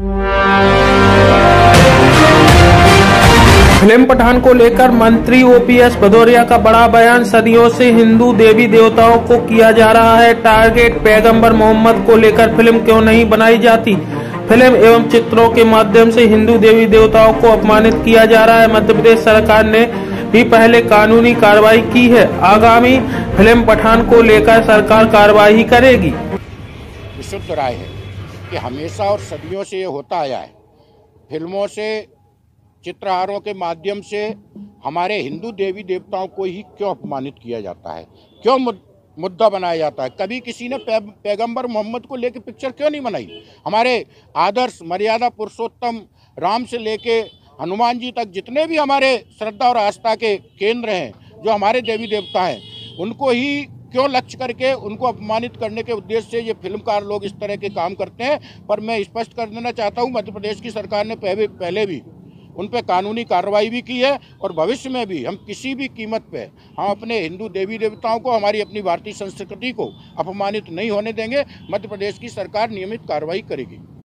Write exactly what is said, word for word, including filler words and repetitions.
Film Pathan को लेकर मंत्री ओपीएस भदौरिया का बड़ा बयान। सदियों से हिंदू देवी देवताओं को किया जा रहा है टारगेट। पैगंबर मोहम्मद को लेकर फिल्म क्यों नहीं बनाई जाती? फिल्म एवं चित्रों के माध्यम से हिंदू देवी देवताओं को अपमानित किया जा रहा है। मध्य प्रदेश सरकार ने भी पहले कानूनी कार्रवाई की है। आगामी फिल्म पठान को लेकर सरकार कार्रवाई करेगी। विशुद्ध राय है कि हमेशा और सदियों से ये होता आया है। फिल्मों से, चित्रहारों के माध्यम से हमारे हिंदू देवी देवताओं को ही क्यों अपमानित किया जाता है, क्यों मुद्दा बनाया जाता है? कभी किसी ने पै, पैगंबर मोहम्मद को लेकर पिक्चर क्यों नहीं बनाई? हमारे आदर्श मर्यादा पुरुषोत्तम राम से लेके हनुमान जी तक जितने भी हमारे श्रद्धा और आस्था के केंद्र हैं, जो हमारे देवी देवता हैं, उनको ही क्यों लक्ष्य करके उनको अपमानित करने के उद्देश्य से ये फिल्मकार लोग इस तरह के काम करते हैं। पर मैं स्पष्ट कर देना चाहता हूँ, मध्य प्रदेश की सरकार ने पहले पहले भी उन पे कानूनी कार्रवाई भी की है और भविष्य में भी हम किसी भी कीमत पे हम अपने हिंदू देवी देवताओं को, हमारी अपनी भारतीय संस्कृति को अपमानित नहीं होने देंगे। मध्य प्रदेश की सरकार नियमित कार्रवाई करेगी।